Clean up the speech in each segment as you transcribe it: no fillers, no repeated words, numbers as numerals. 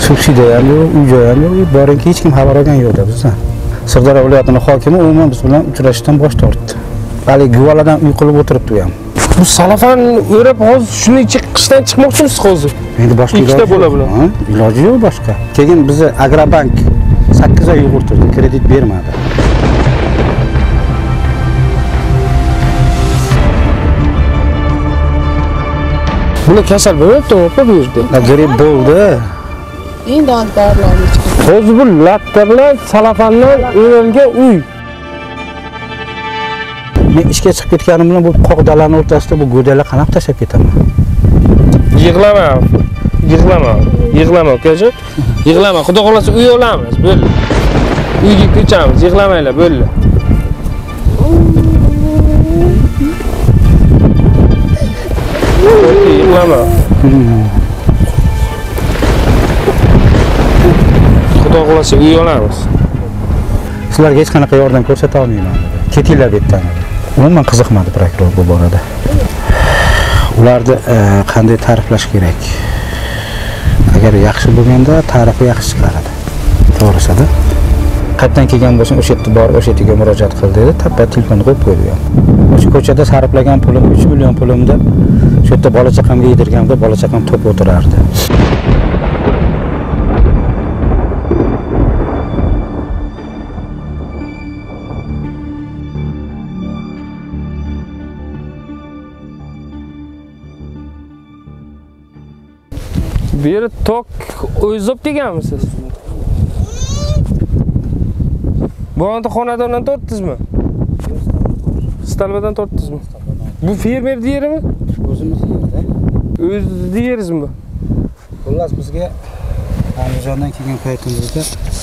subsidiya ham yo'q, uy-joy ham yo'q, boringki hech kim xabar olgan yo'q-da bizdan. Sirdaryo viloyatining hokimi umuman biz bilan uchrashishdan bosh tortdi. Hali guvaladan uy qilib o'tiribdi u ham. Bu salafan o'rab hozir shuni qishdan chiqmoqchimisiz hozir? Endi boshqa ikkita bola bilan. Iloji yo'q boshqa. Keyin bizni Agrobank 8 oy yug'urtirdi, kredit bermadi. Buni kasal bo'libdi-mi bu yerda? Gripp bo'ldi. Endi dorilarni ichib. Hozir bu latta bilan salafandan o'ralgan uy. Men ishga chiqib ketganim bilan bu qo'qdalarning o'rtasida bu go'dalar qanaq tashab ketaman. Yig'lama ukajon. Yig'lama. Xudo xolasa uy olamiz, bo'ldi. Uyga ko'chamiz, yig'lamanglar, bo'ldi. Yig'lama. Xudo xolasa uy olamiz. Sizlarga hech qanaqa yordam ko'rsata olmayman. Ketinglar debdi. Umuman qiziqmadi prokuror bu borada. Ularni qanday ta'riflash kerak? Agar yaxshi bo'lganda ta'rifi yaxshi chiqaradi. To'g'risida. Qayerdan kelgan bo'lsa o'sha yerga bor, o'sha yerga murojaat qil dedi. Tappa telefonni qo'yib qo'ydi ham. O'sha ko'chada sarflagan pulim 3 million pulimda shu yerda bola chaqamga yedirganimda bola chaqam top o'tirardi. Bu yerda tok o'zib deganmisiz? Bu anda xonadondan tortdingizmi? Stalbadan tortdingizmi? Bu fermer yerimi? O'zimiz yerda. O'zingizni yeringizmi? Xullas bizga Andijondan kelgan paytimizda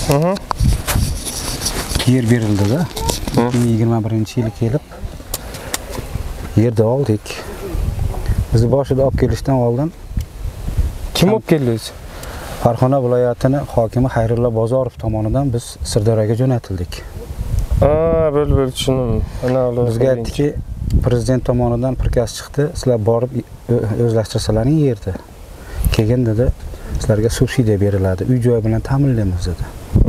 yer berildi-da. 2021-yil kelib yerda oldik. Bizni boshida olib kelishdan oldin kim olib keldingiz? Farg'ona viloyatining hokimi Xayrullo Bozorov tomonidan biz Sirdaryoga jo'natildik. Bo'ldi, tushundim. Bizga aytdiki, prezident tomonidan prikaz chiqdi, sizlar borib o'zlashtirsalaring yerda. Keyin dedi, sizlarga subsidiya beriladi, uy-joy bilan ta'minlaymiz dedi.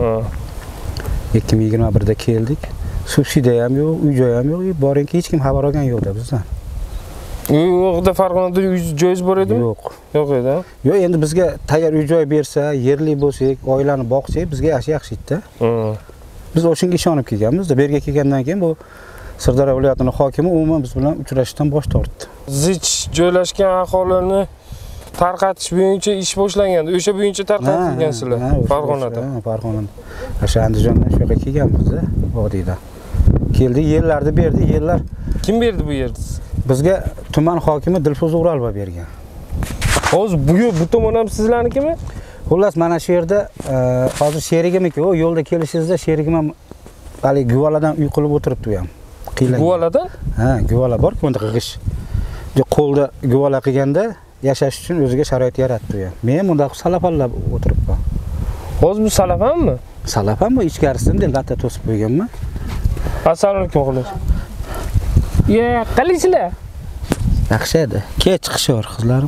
2021da keldik. Subsidiya ham yo'q, uy-joy ham yo'q, boringki hech kim xabar olgan yo'q-da bizdan. Yo'qda Farg'onada uy-joyingiz bor edimi? Yo'q. Yo'q edi. Yo'q, endi bizga tayyor uy-joy bersa, yerli bo'lsak, oilani boqsak, bizga yaxshi edi-da. Biz o'shunga ishonib kelganmiz-da. Bu yerga kelgandan keyin bu Sirdaryo viloyatining hokimi umuman biz bilan uchrashishdan bosh tortdi. Zich joylashgan aholini tarqatish bo'yicha ish boshlangandi. O'sha bo'yicha tarqatilgansizlar Farg'onada. Farg'onada. O'sha Andijondan shu yerga kelganmiz-da, vodiydan. Keldi, yerlarni berdi, yerlar. Kim berdi bu yerni? Bizga tuman hokimi Dilfoz O'ralova bergan. Hozir bu tomon ham sizlarnikimi? Xullas, mana shu yerda hozir sherigimiki, o yo'lda kelishingizda sherigim ham hali guvaladan uy qilib o'tiribdi u ham. Guvaladan? Ha, guvala bor-ku, unda qig'ish. Qo'lda guvala qilganda yashash uchun o'ziga sharoit yaratdi u ham. Men bunda salafanlab o'tiribman. Hozir bu salafanmi? Salafan bu ichkarisida latta to'sib qo'yganman. Assalomu alaykum xolos. Qalaysizlar? Yaxshi edi. Kech chiqishar qizlarim.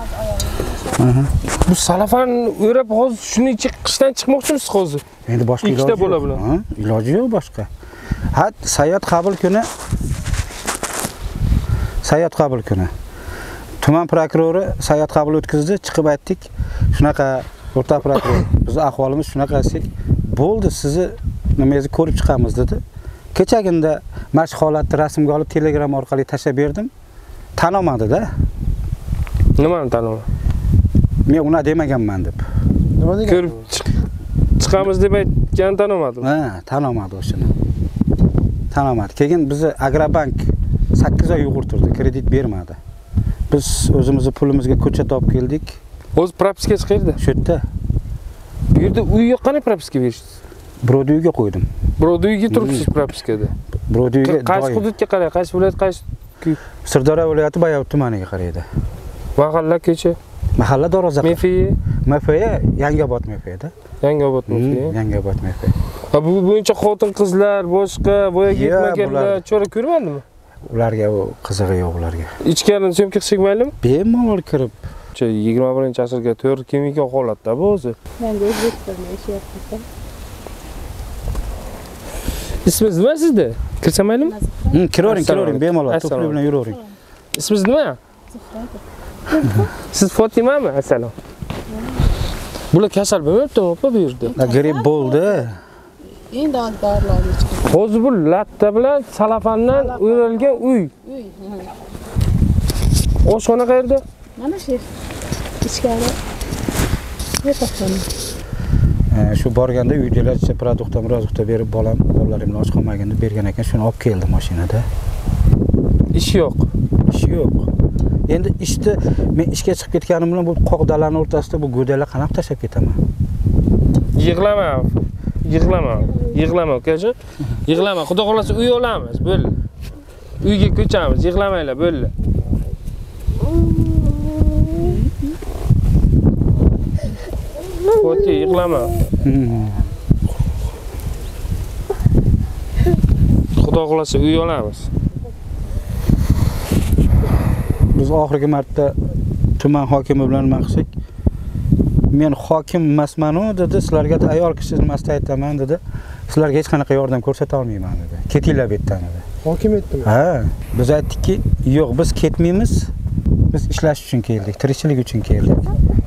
Bu salafan o'rab hozir shuni qishdan chiqmoqchimisiz hozir? Endi boshqa iloji ikkita bola bilan. Iloji yo'q boshqa. Sayyod qabul kuni. Tuman prokurori sayyod qabul o'tkazdi, chiqib aytdik. Shunaqa o'rta prokuror, biz ahvolimiz shunaqa desak, bo'ldi, sizni nimangizni ko'rib chiqamiz dedi. Kechaginda mana shu holatni rasmga olib Telegram orqali tashlab berdim. Tanimadi-da. Nimani tanimadi? Men uni demaganman deb. Nima degan? Ko'rib chiqamiz deb aytgan tanimadi. Ha, tanimadi o'shani. Tanimadi. Keyin bizni Agrobank 8 oy yug'urtirdi, kredit bermadi. Biz o'zimizni pulimizga ko'cha topib keldik. O'z propiska chiqardi. Shu yerda. Bu yerda uy yo'q, qanday propiska berishsiz? Birovni uyga qo'ydim. Birovni uyga turibsiz propiskada. Birovni uyga. Qaysi hududga qaraydi? Qaysi viloyat, qaysi? Sirdaryo viloyati Bayovut tumaniga qaraydi. Mahalla ko'cha. Mahalla Doroza. MFI Yangiobod MFIda. Yangiobod MFI. Yangiobod MFI. Bu bo'yicha xotin-qizlar, boshqa voyaga yetmaganlar chora ko'rmadimi? Ularga u qizig'i yo'q ularga. Ichkarini so'mka qilishmaydimi? Bemalol kirib ko'pchi 21-asrga to'g'ri kelmaydigan holatda bu o'zi. Men de o'zbek tilida ishlayapman. Ismingiz nima sizda? Kirsam maylimi? Kiravering, bemalol, to'pli bilan yuravering. Ismingiz nima? Siz Fotimami? Assalom. Bular kasal bo'lmayaptimi opa bu yerda? Gripp bo'ldi. Endi dorilarni ichdim. Hozir bu latta bilan salafandan o'ralgan uy. Oshxona qayerda? Mana shu ichkari. Yo'qotdim. Shu borganda uydalarcha produktdan berib bolalarimni och qolmaganda bergan ekan, shuni olib keldim mashinada. Ish yo'q. Ish yo'q. Endi men ishga chiqib ketganim bilan bu qoqdalarning o'rtasida bu go'dalar qanaqa tashlab ketaman? Yig'lama ukajon. Yig'lama. Xudo xolasa uy olamiz, bo'ldi. Uyga ko'chamiz, yig'lamanglar, bo'ldi. Foti, yig'lama. Xudo xolasa uy olamiz. Biz oxirgi marta tuman hokimi bilan nima qilsak, men hokim emasman-ku dedi, sizlarga ayol kishi nimasida aytaman dedi. Sizlarga hech qanaqa yordam ko'rsata olmayman dedi. Ketinglar bu yerdan dedi. Hokim aytdimi? Ha, biz aytdikki, yo'q, biz ketmaymiz. Biz ishlash uchun keldik, tirikchilik uchun keldik.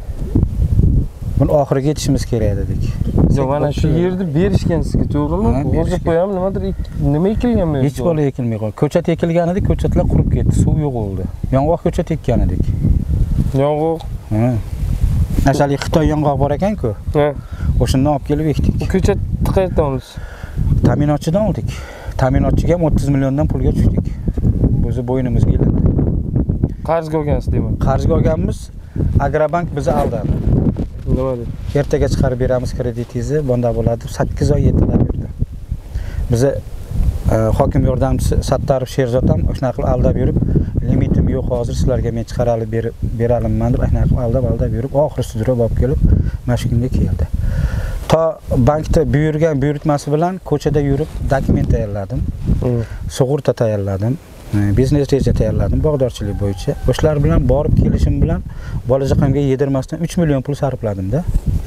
Buni oxiriga yetishimiz kerak dedik. Yo'q, mana shu yerni berishgan sizga, to'g'rimi? Hozir qo'yam, nima ekilgan men? Hech bola ekilmay qoldi. Ko'chat ekilgan edi, ko'chatlar qurib ketdi, suv yo'q bo'ldi. Yong'oq ko'chat ekkan edik. Yong'oq. Ha. Ashali Xitoy yong'oq bor ekan-ku. Ha. O'shandan olib kelib ekdik. Bu ko'chat qayerdan oldingiz? Ta'minotchidan oldik. Ta'minotchiga ham 30 milliondan pulga tushdik. O'zi bo'ynimizga ilindi. Qarzga olgansiz deyman. Qarzga olganmiz, Agrobank bizni aldadi. Nima dedi? Ertaga chiqarib beramiz kreditingizni, bunda bo'ladi. 8 oy yetilab berdi. Bizni hokim yordamchisi Sattarov Sherzod ham o'shana qilib aldab yurib, limitim yo'q hozir, sizlarga men chiqarib beralimman deb o'shana qilib aldab yurib, oxiri sudrab olib kelib, mana shu kunga keldi. To bankda buyurtmasi bilan ko'chada yurib dokument tayyorladim. Sug'urta tayyorladim. Biznes reja tayyorladim bog'dorchilik bo'yicha. O'shalar bilan borib kelishim bilan bolajaqamga yedirmasdan 3 million pul sarfladim-da.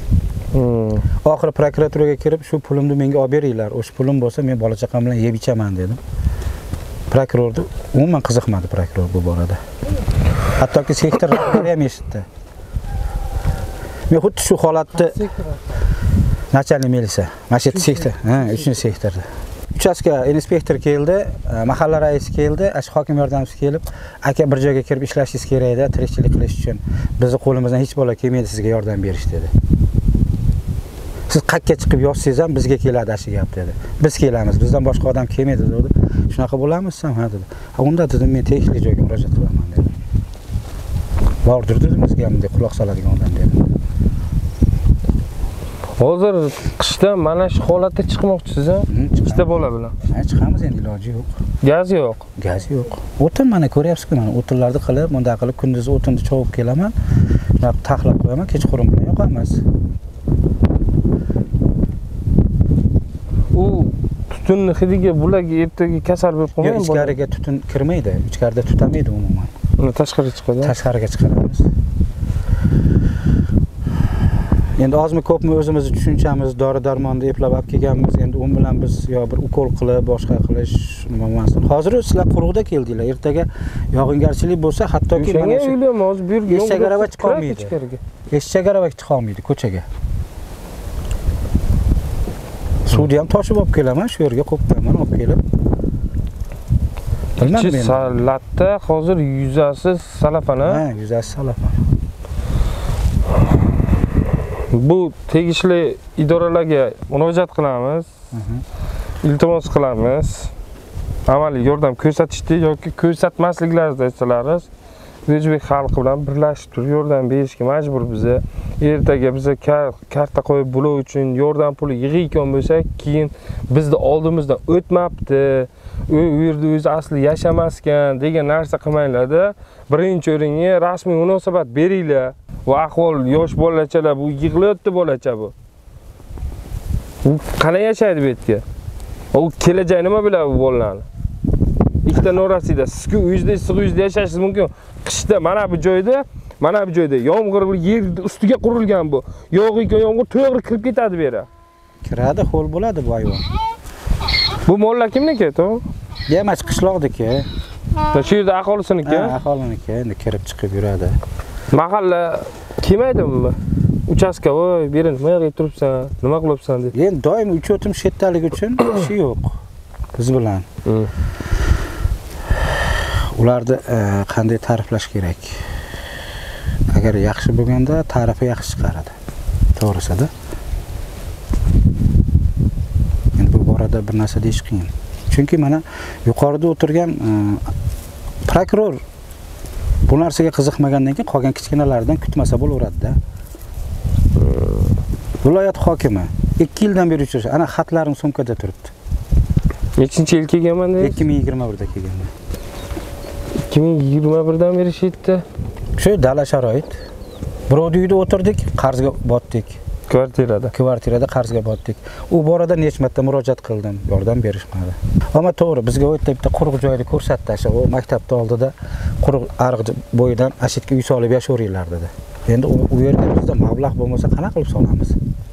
Oxiri prokuraturaga kirib, shu pulimni menga olib beringlar. O'sha pulim bo'lsa, men bolajaqam bilan yeb ichaman dedim. Prokurorni umuman qiziqmadi prokuror bu borada. Hattoki sektor rahbari ham eshitdi. Men xuddi shu holatda Nachalnik militsiya, masjid sektor, 3-sektorda. Uchastka inspektor keldi, mahalla raisi keldi, hokim yordamchisi kelib, aka bir joyga kirib ishlashingiz kerak edi, tirikchilik qilish uchun. Bizni qo'limizdan hech bola kelmaydi sizga yordam berish dedi. Siz qayerga chiqib yozsangiz ham bizga keladi shu gap dedi. Biz kelamiz, bizdan boshqa odam kelmaydi dedi. Shunaqa bo'lamizmi? Ha dedi. Unda dedim, men tegishli joyga murojaat qilaman dedi. Bordir dedim, bizga bunday quloq soladigan odam dedi. Hozir qishda mana shu holatda chiqmoqchisiz, ha? Ikkita bola bilan. Ha, chiqamiz endi, iloji yo'q. Gaz yo'q. Gaz yo'q. O'tin mana ko'ryapsiz-ku, mana o'tinlarni qilib, bunda qilib kunduz o'tinni chovib kelaman. Shuna taxlab qo'yaman, kechqurun bilan yoqamiz. U tutunni hidiga bularga ertaga kasal bo'lib qolmaydi. Yo'q, ichkariga tutun kirmaydi. Ichkarida tutamaydi umuman. Uni tashqariga chiqadi. Tashqariga chiqaramiz. Endi ozmi ko'pmi o'zimizni tushunchamiz, dori-darmonni eplab olib kelganmiz. Endi u bilan biz yo bir ukol qilib, boshqa qilish nima emasdan. Hozir sizlar quruqda keldinglar. Ertaga yog'ingarchilik bo'lsa, hattoki mana shu hozir bu yerga eshak-arava chiqa olmaydi. Eshak-arava chiqa olmaydi ko'chaga. Suvni ham toshib olib kelaman, shu yerga qo'yib qo'yaman, olib kelib. Bilmadim endi. Salatda hozir yuzasi salafan, ha? Ha, yuzasi salafan. Bu tegishli idoralarga murojaat qilamiz. Iltimos qilamiz. Amaliy yordam ko'rsatishdi yoki ko'rsatmasliklarini aytsalaringiz, O'zbek xalqi bilan birlashib turib yordam berishga majbur biz. Ertaga biza karta qo'yib bular uchun yordam puli yig'iyotgan bo'lsak, keyin bizni oldimizdan o'tmabdi, u yerda o'zi asli yashamaskan degan narsa qilmanglar-da. Birinchi o'ringa rasmiy munosabat beringlar. Bu ahvol yosh bolachalar, bu yig'layapti bolacha bu. U qanday yashaydi bu yerga? U kelajak nima biladi bu bolalarni? Ikkita norasida sizku uyingizda, issiq uyingizda yashashingiz mumkin. Qishda mana bu joyda Mana bu joyda yomg'ir yer ustiga qurilgan bu. Yog'iyga yomg'ir to'g'ri kirib ketadi bu yerga. Kiradi, ho'l bo'ladi bu ayvon. Bu mollar kimniki, to'g'ri? Demak, qishloqniki. Shu yerda aholisiniki. Ha, aholiniki, endi kirib chiqib yuradi. Mahalla kelmaydimi? Uchastka, voy, berin, nima qilib turibsan, nima qilyapsan deb. Endi doim uch o'tim shetdaligi uchun ishi yo'q biz bilan. Ularni qanday ta'riflash kerak? Agar yaxshi bo'lganda tarifi yaxshi chiqaradi. To'g'risida. Endi bu borada bir narsa deyish qiyin. Chunki mana yuqorida o'tirgan prokuror bu narsaga qiziqmagandan keyin qolgan kichkinalardan kutmasa bo'laveradi-da. Viloyat hokimi 2 yildan beri uchrashish. Ana xatlarim sumkada turibdi. Nechinchi yil kelganman deysiz? 2021 da kelganman. 2021 dan beri shu yerda. Shu dala sharoit. Birovning uyida o'tirdik, qarzga botdik. Kvartirada qarzga botdik. U borada necha marta murojaat qildim, yordam berishmadi. Ammo to'g'ri, bizga u yerda bitta quruq joyni ko'rsatdi, o maktabda oldida quruq ariq bo'yidan ashitga uy solib yashayveringlar dedi. Endi u yerda bizda mablag' bo'lmasa qanaqa qilib solamiz?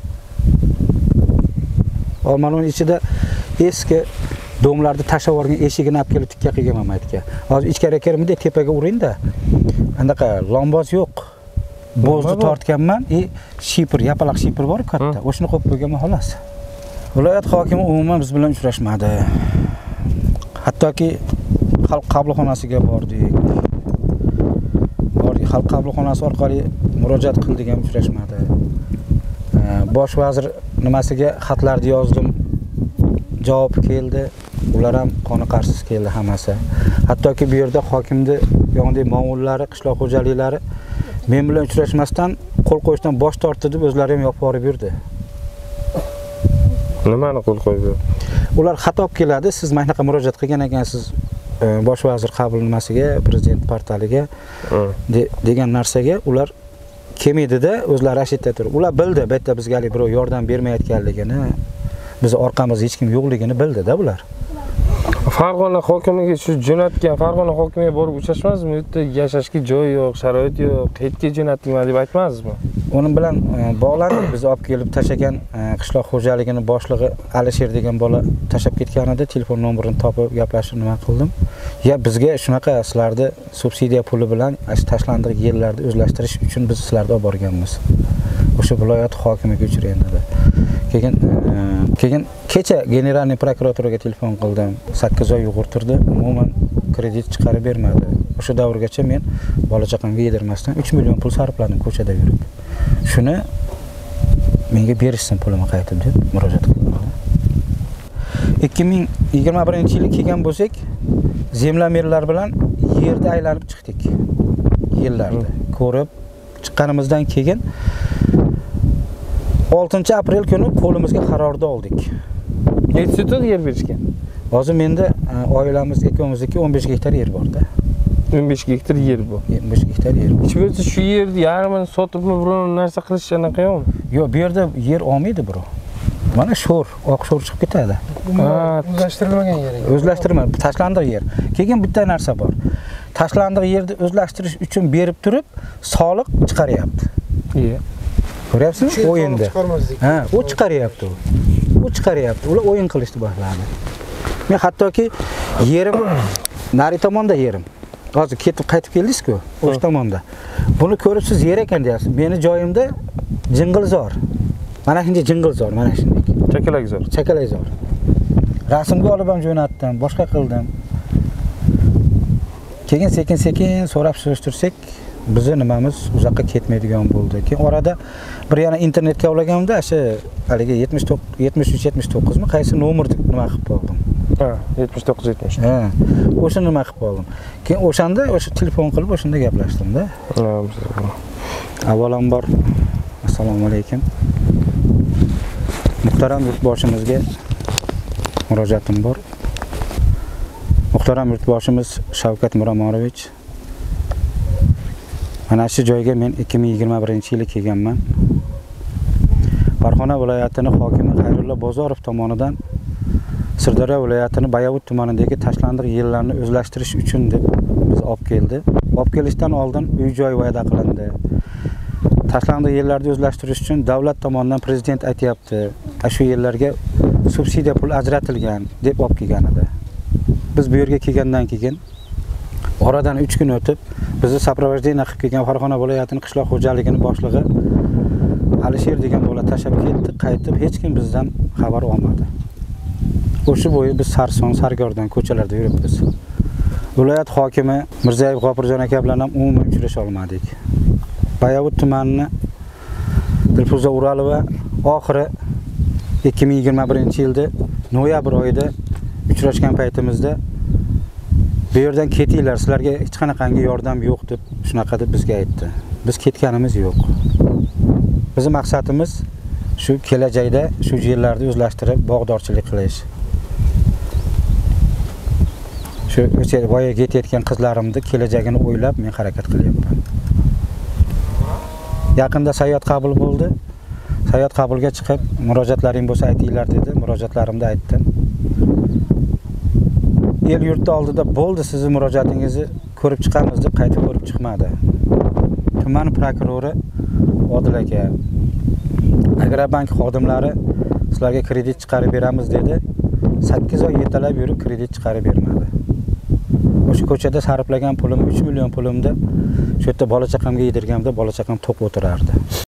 Mana uning ichida eski domlarni tashlab yuborgan eshigini olib kelib tikka qilganman aytga. Hozir ichkariga kirib bunday tepaga uring-da. Anaqa lomboz yo'q. Bo'zni tortganman, shipir, yapaloq shipir bor katta. O'shini qo'yib qo'yganman xolos. Viloyat hokimi umuman biz bilan uchrashmadi. Hattoki xalq qabulxonasiga bordik. Xalq qabulxonasi orqali murojaat qildik ham uchrashmadi. Bosh vazir nimasiga xatlarni yozdim. Javob keldi. Ular ham qoniqarsiz keldi hammasi. Hattoki bu yerda hokimni yonidagi ma'mullari, qishloq xo'jaliklari men bilan uchrashmasdan qo'l qo'yishdan bosh tortdi deb o'zlari ham yopib borib yurdi. Nimani qo'l qo'ydi? Ular xato keladi, siz mana shunaqa murojaat qilgan ekansiz bosh vazir qabul nimasiga, prezident portaliga degan narsaga ular kelmaydi-da, o'zlari ashitda turib. Ular bildi, bu yerda bizga birov yordam bermayotganligini, biz orqamizda hech kim yo'qligini bildi-da bular. Farg'ona hokimiga shu jo'natgan, Farg'ona hokimiga borib uchrashmaysizmi? U yerda yashashga joy yo'q, sharoit yo'q, qayerga jo'natdinglar deb aytmaysizmi? Uning bilan bog'landik, biz olib kelib tashagan qishloq xo'jaligining boshlig'i Alisher degan bola tashab ketganida telefon nomerini topib gaplashib nima qildim. Ya bizga shunaqa sizlarni subsidiya puli bilan tashlandiq yerlarni o'zlashtirish uchun biz sizlarni olib borganmiz. O'sha viloyat hokimiga uchragan dedi. Keyin kecha generalniy prokuraturaga telefon qildim. 8 oy yug'urtirdi, umuman kredit chiqarib bermadi. O'sha davrgacha men bola chaqamga yedirmasdan 3 million pul sarfladim ko'chada yurib. Shuni menga berishsin pulimni qaytib deb murojaat qildim. 2021-yil kelgan bo'lsak, zemlamerlar bilan yerda aylanib chiqdik. Yillarda ko'rib chiqqanimizdan keyin 6-aprel kuni qo'limizga qarorni oldik. Necha so'tib yer berishgan? Hozir menda oilamiz ikkovimizniki 15 gektar yer bor-da. 15 gektar yer bu. 15 gektar yer. Hech bo'lsa shu yerni yarmini sotibmi biror narsa qilish anaqa yo'qmi? Yo'q, bu yerda yer olmaydi birov. Mana sho'r, oq sho'r chiqib ketadi. O'zlashtirilmagan yer. O'zlashtirilmagan, tashlandiq yer. Keyin bitta narsa bor. Tashlandiq yerni o'zlashtirish uchun berib turib, soliq chiqaryapti. Ko'ryapsizmi? O'yinda. Ha, u chiqaryapti. U chiqaryapti. Ular o'yin qilishni boshladi. Men hattoki yerim nari tomonda yerim. Hozir ketib qaytib keldingiz-ku, o'sha tomonda. Buni ko'rib siz yer ekan deyapsiz. Meni joyimda Jing'ilzor. Mana shunday Jing'ilzor, mana shunday. Chakalakzor. Chakalakzor. Rasmga olib ham jo'natdim, boshqa qildim. Keyin sekin-sekin so'rab surishtirsak, bizni nimamiz uzoqqa ketmaydigan bo'ldi. Keyin orada bir yana internetga ulaganimda, o'sha haligi 73-79 mi qaysi nomerni nima qilib qoldim. Ha, 79-70. Ha, o'sha nima qilib qoldim. Keyin o'shanda o'sha telefon qilib o'shanda gaplashdim-da. Avvalambor assalomu alaykum. Muhtaram yurtboshimizga murojaatim bor. Muhtaram yurtboshimiz Shavkat Miromonovich, mana shu joyga men 2021-yili kelganman. Farg'ona viloyatining hokimi Xayrullo Bozorov tomonidan Sirdaryo viloyatini Bayovut tumanidagi tashlandiq yerlarni o'zlashtirish uchun deb biz olib keldi. Olib kelishdan oldin uy-joy va'da qilindi. Tashlandiq yerlarni o'zlashtirish uchun davlat tomonidan prezident aytayapti, shu yerlarga subsidiya pul ajratilgan deb olib kelgan edi. Biz bu yerga kelgandan keyin oradan 3 kun o'tib, bizni soprovождение qilib kelgan Farg'ona viloyatining qishloq xo'jaligini boshlig'i Alisher degan bola tashab ketdi, qaytib hech kim bizdan xabar olmadi. O'sha bo'yi biz Sarson, Sargordan ko'chalarda yuribmiz. Viloyat hokimi Mirzayev G'ofurjon aka bilan ham umuman uchrasha olmadik. Bayovut tumanini Dilfuza Uralova oxiri 2021-yilda noyabr oyida uchrashgan paytimizda bu yerdan ketinglar, sizlarga hech qanaqangi yordam yo'q deb shunaqa deb bizga aytdi. Biz ketganimiz yo'q. Bizning maqsadimiz shu kelajakda shu yerlarni o'zlashtirib bog'dorchilik qilish. Shu voyaga yetayotgan qizlarimning kelajagini o'ylab men harakat qilyapman. Yaqinda sayyor qabul bo'ldi. Sayyor qabulga chiqib, murojaatlaring bo'lsa aytinglar dedi. Murojaatlarimni aytdim. El yurtda oldida bo'ldi, sizning murojaatingizni ko'rib chiqamiz deb qaytib ko'rib chiqmadi. Tuman prokurori Odil aka, Agrobank xodimlari sizlarga kredit chiqarib beramiz dedi. 8 oy yetalab yurib kredit chiqarib bermadi. O'sha ko'chada sarflagan pulim 3 million pulimda shu yerda bola chaqamga yedirganimda bola chaqam to'q o'tirardi.